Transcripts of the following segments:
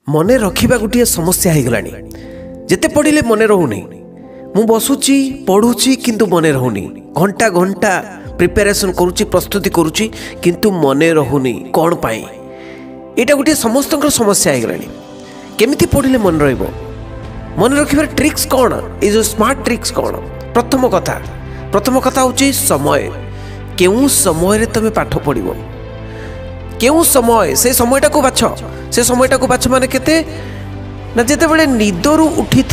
मने रखा गोटे समस्या हो गलानी जिते पढ़ले मन रोनी मु बसुची पढ़ुची किंतु मन रोनी घंटा घंटा प्रिपेरेसन करुच्ची प्रस्तुति करुच्ची किंतु मन रोनी कौन पाई यहाँ गोटे समस्त समस्या हो गलानी केमिति पढ़ले मन मन रखार ट्रिक्स कौन ये जो स्मार्ट ट्रिक्स कौन प्रथम कथा हूँ समय केउ समय तुम पाठ पढ़ केउ समय से समयटा को बाछ से समयटा को बाछ माने केते ना जेते बेले निदरू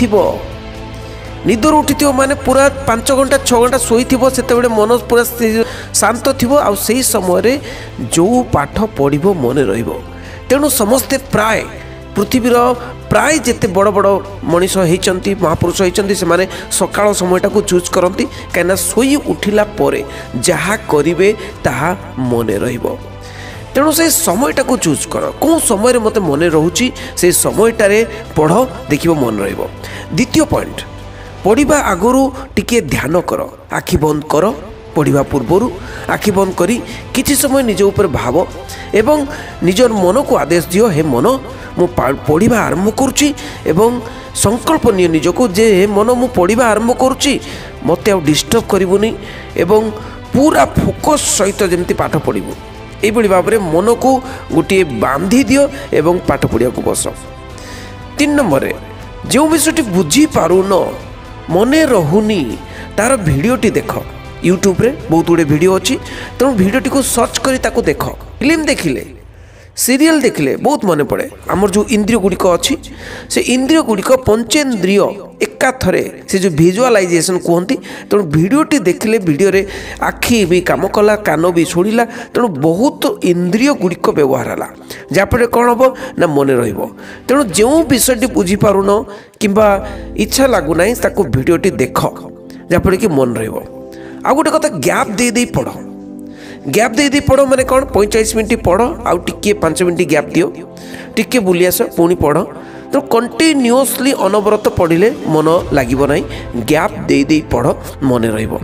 उठी माने पूरा 5 घंटा 6 घंटा सोई सेते बेले मन पूरा शांत थिबो आ सेही समय जो पाठ पढ़िबो मन रहिबो। तेणु समस्ते प्राय पृथ्वीर प्राय जेते बड़ बड़ मनीष होइचंती महापुरुष होइचंती से माने सकाळ समयटा को चूज करंती काना सोई उठिला परे जहा करिवे ताहा मन रहिबो। तेणु से समयटा को चूज कर कौन समय मत मन रोची से समयटारे पढ़ देख मन रहिबो। द्वितीय पॉइंट पढ़ा आगु टिके ध्यान कर आखि बंद कर पढ़ा पूर्वर आखि बंद करी किछि समय निज ऊपर भाव एवं निजर मन को आदेश दियो हे मन मु पढ़ा आरंभ करुच्ची एवं संकल्प नियो निजको जे हे मन मु पढ़ा आरंभ करुच्ची मते आ डिस्टर्ब करिवुनी एवं पूरा फोकस सहित जेमती पाठ पढ़िबु यही भाव में मन को गोटे बांधी दियो एवं पाठ पढ़िया को बस। 3 नंबर जो विषय बुझी पारुन मने रहुनी तार भिडियोटी देख यूट्यूब रे बहुत गुड़े भिडियो अच्छी तेणु भिडियोटी को सर्च करी ताको देख फिल्म देखिले सीरियल देखिले बहुत मन पड़े आमर जो इंद्रिय गुड़िक अच्छी से इंद्रिय गुड़िक पंचेन्द्रिय एका थरे से जो विजुअलाइजेशन कहती तेणु भिडियोटी देखिले भिडियो रे आखि भी काम कला कान भी शुणिला तेणु बहुत इंद्रिय गुड़िक व्यवहार है जहाँफल कौन हम ना मन रेणु जो विषयटी बुझीपारुन कि इच्छा लगुना ताको भिडियोटी देख जहाँफल कि मन आ गोटे कथा गैप दे पढ़ गैप दे पढ़ माने कौन 45 मिनट पढ़ आउ टिके 5 मिनट गैप दियो टिके बुली आस पुणी पढ़ तो कंटिन्यूअसली अनवरत पढ़िले मन लागिबो नहीं गैप दे पढ़ मन रहिबो।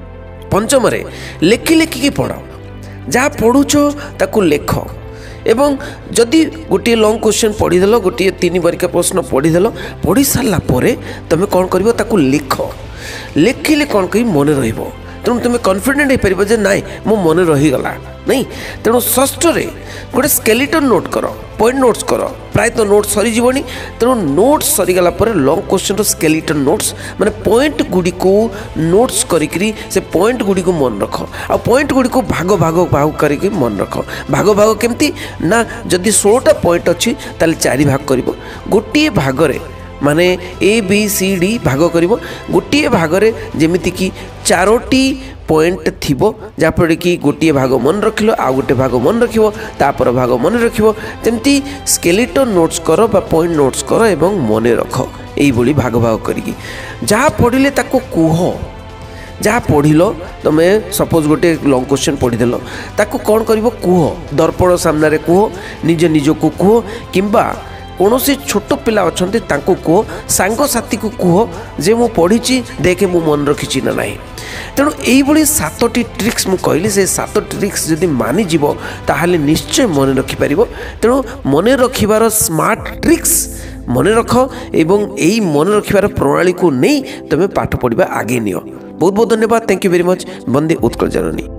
5 लेखि लेखिकी पढ़ जहाँ पढ़ुच ताकू लेख एवं जदि गोटे लॉन्ग क्वेश्चन पढ़ीदेल गोटे 3 बारिका प्रश्न पढ़ीदेल पढ़ी सारा पर तुम कौन कर ताकू लिख लेखिले कौन कही मन रहिबो तेणु तुम कॉन्फिडेंट हो पार नाई मो मन रहीगला नहीं तेणु षष्ठ गोटे स्केलेटन नोट कर पॉइंट नोट्स कर प्रायतः नोट सरीजी तेणु नोट सरीगला लॉन्ग क्वेश्चन स्केलेटन नोट्स माने पॉइंट गुड़ी को नोट्स करी से पॉइंट गुड़ी को मन रख आ पॉइंट गुड़ी को भाग भाग भाग करके मन रख भाग भाग केमती ना जदि 16टा पॉइंट अच्छी ताले 4 भाग कर गोटे भागरे माने ABCD भाग कर गोटे भागरे जेमिति कि 4टी पॉइंट थिबो जापर कि गोटे भाग मन रखिलो आ गोटे भाग मन रखिबो तापर भाग मन रखिबो तेमती स्केलेटन नोट्स कर बा पॉइंट नोट्स कर एवं मन रख एई बोली भाग भाग करिकी जहाँ पढ़िले ताको कुह जहाँ पढ़िल तुम सपोज गोटे लॉन्ग क्वेश्चन पढ़ीदेल ताको कौन करिवो कुह दर्पण सामना रे कुह निज निज को कुह किंबा कौन से छोट पिला अच्छा कह सांग साथी को कह जे मु पढ़ी देखे मु मन रखी ना ना तेणु यही 7टी ट्रिक्स मु कहली से 7 ट्रिक्स जदि मानिज ताहले निश्चय मन रखिपर तेणु मन रखार स्मार्ट ट्रिक्स मन रख एवं यही मन रखार प्रणाली को नहीं तुम पाठ पढ़ा आगे नियो। बहुत बहुत धन्यवाद। Thank you very much. Vande Utkal Janani.